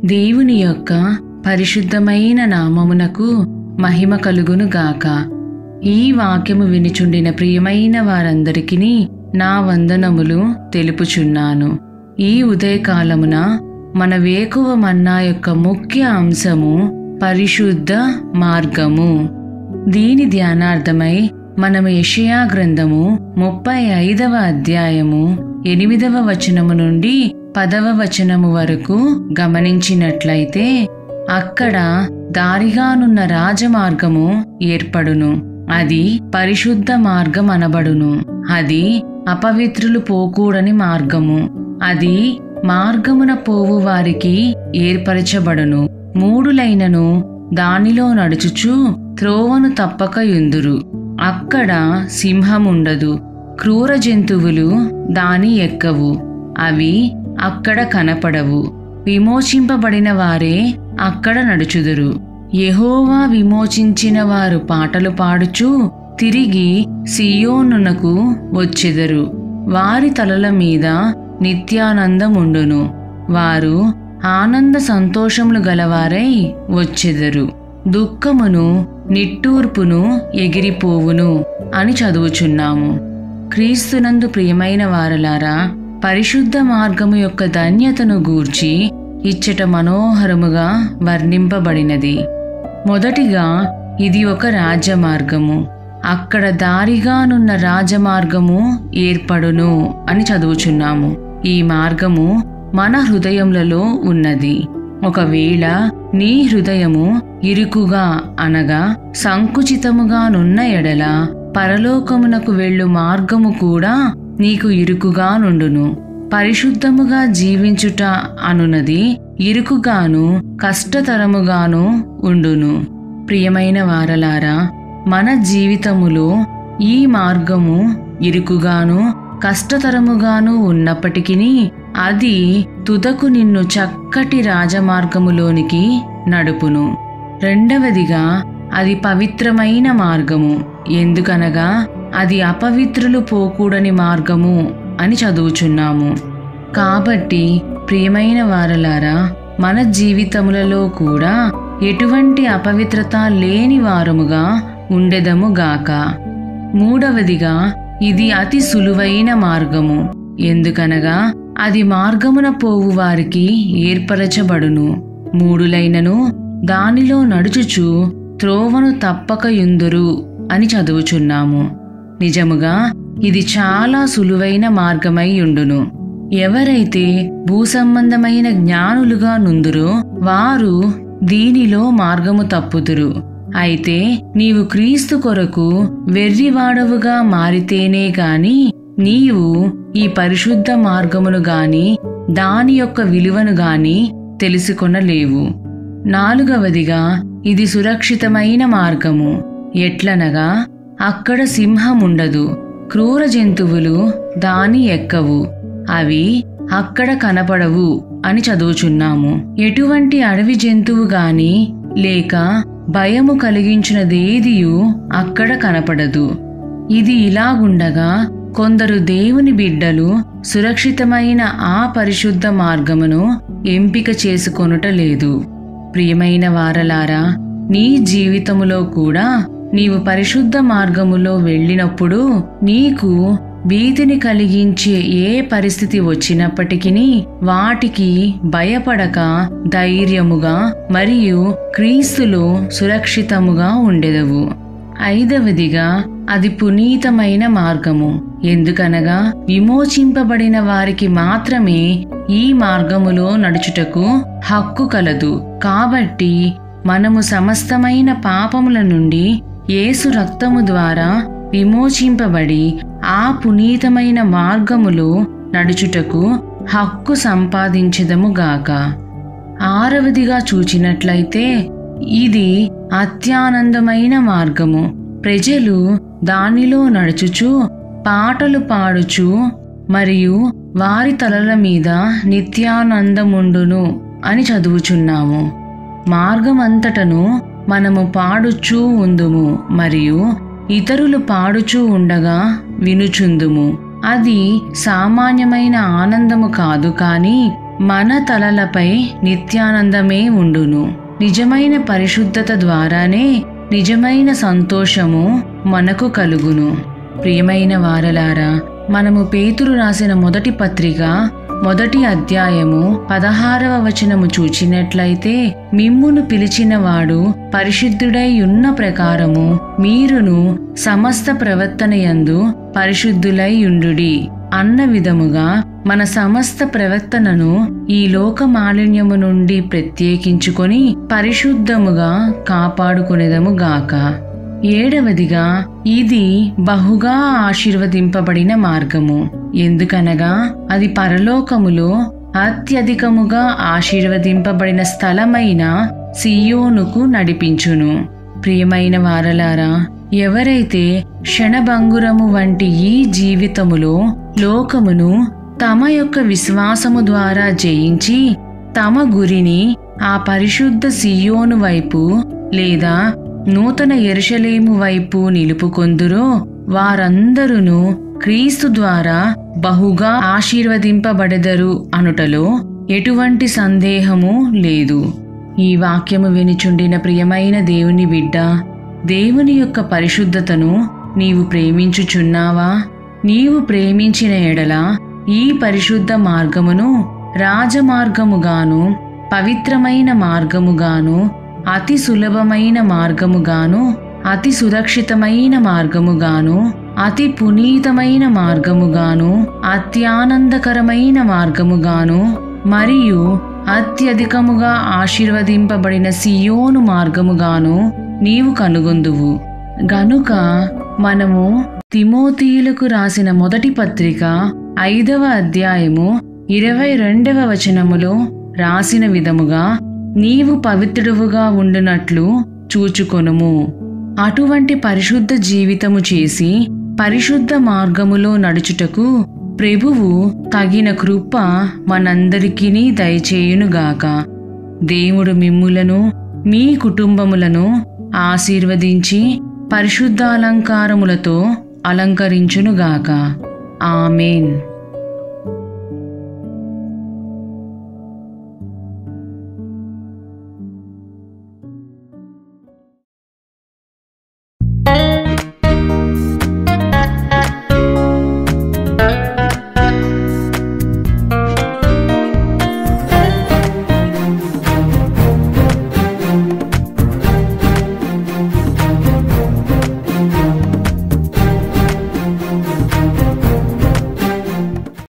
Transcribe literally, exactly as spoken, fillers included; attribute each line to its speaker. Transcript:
Speaker 1: దేవుని యొక్క పరిశుద్ధమైన నామమునకు మహిమ కలుగును గాక. ఈ వాక్యము వినిచుండిన ప్రియమైన వారందరికీ నా వందనములు తెలుపుచున్నాను. ఈ ఉదయకాలమున మన వేకువ మన్నా యొక్క ముఖ్య అంశము పరిశుద్ధ మార్గము. దీని ధ్యానార్థమై మనము యెషయా గ్రంథము ముప్పై ఐదవ అధ్యాయము ఎనిమిదవ వచనము నుండి పదవ వచనము వరకు గమనించినట్లయితే అక్కడ దారిగానున్న రాజమార్గము ఏర్పడును. అది పరిశుద్ధ మార్గం అనబడును. అది అపవిత్రులు పోకూడని మార్గము. అది మార్గమున పోవు వారికి ఏర్పరచబడును. మూడులైనను దానిలో నడుచుచు త్రోవను తప్పక యుందురు. అక్కడ సింహముండదు, క్రూర జంతువులు దాని ఎక్కవు, అవి అక్కడ కనపడవు. విమోచింపబడిన వారే అక్కడ నడుచుదురు. యెహోవా విమోచించిన వారు పాటలు పాడుచు తిరిగి సియోనునకు వచ్చెదరు. వారి తలల మీద నిత్యానందముండును. వారు ఆనంద సంతోషములు గలవారై వచ్చెదరు. దుఃఖమును నిట్టూర్పును ఎగిరిపోవును అని చదువుచున్నాము. క్రీస్తునందు ప్రియమైన వారలారా, పరిశుద్ధ మార్గము యొక్క ధన్యతను గూర్చి ఇచ్చట మనోహరముగా వర్ణింపబడినది. మొదటిగా ఇది ఒక రాజమార్గము. అక్కడ దారిగానున్న రాజమార్గము ఏర్పడును అని చదువుచున్నాము. ఈ మార్గము మన హృదయములలో ఉన్నది. ఒకవేళ నీ హృదయము ఇరుకుగా అనగా సంకుచితముగానున్న ఎడల పరలోకమునకు వెళ్ళు మార్గము కూడా నీకు ఇరుకుగా నుండును. పరిశుద్ధముగా జీవించుట అనునది ఇరుకుగాను కష్టతరముగాను ఉండును. ప్రియమైన వారలారా, మన జీవితములో ఈ మార్గము ఇరుకుగాను కష్టతరముగాను ఉన్నప్పటికీ అది తుదకు నిన్ను చక్కటి రాజమార్గములోనికి నడుపును. రెండవదిగా అది పవిత్రమైన మార్గము. ఎందుకనగా అది అపవిత్రులు పోకూడని మార్గము అని చదువుచున్నాము. కాబట్టి ప్రియమైన వారలారా, మన జీవితములలో కూడా ఎటువంటి అపవిత్రత లేని వారముగా ఉండెదము గాక. మూడవదిగా ఇది అతి సులువైన మార్గము. ఎందుకనగా అది మార్గమున పోవు వారికి ఏర్పరచబడును. మూడులైనను దానిలో నడుచుచు త్రోవను తప్పక యుందురు అని చదువుచున్నాము. నిజముగా ఇది చాలా సులువైన మార్గమై ఉండును. ఎవరైతే భూసంబంధమైన జ్ఞానులుగా నుందురో వారు దీనిలో మార్గము తప్పుదురు. అయితే నీవు క్రీస్తు కొరకు వెర్రివాడవుగా మారితేనే గాని నీవు ఈ పరిశుద్ధ మార్గమును గాని దాని యొక్క విలువను గాని తెలుసుకొనలేవు. నాలుగవదిగా ఇది సురక్షితమైన మార్గము. ఎట్లనగా అక్కడ సింహముండదు, క్రూర జంతువులు దాని ఎక్కవు, అవి అక్కడ కనపడవు అని చదువుచున్నాము. ఎటువంటి అడవి జంతువు గాని లేక భయము కలిగించినదేదియు అక్కడ కనపడదు. ఇది ఇలాగుండగా కొందరు దేవుని బిడ్డలు సురక్షితమైన ఆ పరిశుద్ధ మార్గమును ఎంపిక చేసుకొనుట లేదు. ప్రియమైన వారలారా, నీ జీవితములో కూడా నీవు పరిశుద్ధ మార్గములో వెళ్ళినప్పుడు నీకు భీతిని కలిగించే ఏ పరిస్థితి వచ్చినప్పటికీ వాటికి భయపడక ధైర్యముగా మరియు క్రీస్తులో సురక్షితముగా ఉండెదవు. ఐదవదిగా అది పునీతమైన మార్గము. ఎందుకనగా విమోచింపబడిన వారికి మాత్రమే ఈ మార్గములో నడుచుటకు హక్కు కలదు. కాబట్టి మనము సమస్తమైన పాపముల నుండి యేసు రక్తము ద్వారా విమోచింపబడి ఆ పునీతమైన మార్గములో నడుచుటకు హక్కు సంపాదించెదము గాక. ఆరవదిగా చూచినట్లయితే ఇది అత్యానందమైన మార్గము. ప్రజలు దానిలో నడుచుచు పాటలు పాడుచు మరియు వారి తలల మీద నిత్యానందముండును అని చదువుచున్నాము. మార్గమంతటను మనము పాడుచూ ఉందుము మరియు ఇతరులు పాడుచూ ఉండగా వినుచుందుము. అది సామాన్యమైన ఆనందము కాదు, కానీ మన తలలపై నిత్యానందమే ఉండును. నిజమైన పరిశుద్ధత ద్వారానే నిజమైన సంతోషము మనకు కలుగును. ప్రియమైన వారలారా, మనము పేతురు రాసిన మొదటి పత్రిక మొదటి అధ్యాయము పదహారవ వచనము చూచినట్లయితే, మిమ్మును పిలిచినవాడు పరిశుద్ధుడై ఉన్న ప్రకారము మీరును సమస్త ప్రవర్తనయందు పరిశుద్ధులై యుండుడి అన్న విధముగా మన సమస్త ప్రవర్తనను ఈ లోక మాలిన్యము నుండి ప్రత్యేకించుకొని పరిశుద్ధముగా కాపాడుకునేదము గాక. ఏడవదిగా, ఇది బహుగా ఆశీర్వదింపబడిన మార్గము. ఎందుకనగా అది పరలోకములో అత్యధికముగా ఆశీర్వదింపబడిన స్థలమైన సియోనుకు నడిపించును. ప్రియమైన వారలారా, ఎవరైతే క్షణభంగురము వంటి ఈ జీవితములో లోకమును తమ యొక్క విశ్వాసము ద్వారా జయించి తమ గురిని ఆ పరిశుద్ధ సియోను వైపు లేదా నూతన యెరూషలేము వైపు నిలుపుకొందురో వారందరూ క్రీస్తు ద్వారా బహుగా ఆశీర్వదింపబడెదరు అనుటలో ఎటువంటి సందేహము లేదు. ఈ వాక్యము వినిచుండిన ప్రియమైన దేవుని బిడ్డ, దేవుని యొక్క పరిశుద్ధతను నీవు ప్రేమించుచున్నావా? నీవు ప్రేమించిన ఎడల ఈ పరిశుద్ధ మార్గమును రాజమార్గముగాను, పవిత్రమైన మార్గముగాను, అతి సులభమైన మార్గముగాను, అతి సురక్షితమైన మార్గముగాను, అతి పునీతమైన మార్గముగాను, అత్యానందకరమైన మార్గముగాను మరియు అత్యధికముగా ఆశీర్వదింపబడిన సియోను మార్గముగాను నీవు కనుగొందువు. గనుక మనము తిమోతీయులకు రాసిన మొదటి పత్రిక ఐదవ అధ్యాయము ఇరవై రెండవ వచనములో రాసిన విధముగా నీవు పవిత్రుడువుగా ఉండునట్లు చూచుకొనుము. అటువంటి పరిశుద్ధ జీవితము చేసి పరిశుద్ధ మార్గములో నడుచుటకు ప్రభువు తగిన కృప మనందరికీ దయచేయునుగాక. దేవుడు మిమ్ములను మీ కుటుంబములను ఆశీర్వదించి పరిశుద్ధాలంకారములతో అలంకరించునుగాక. ఆమేన్.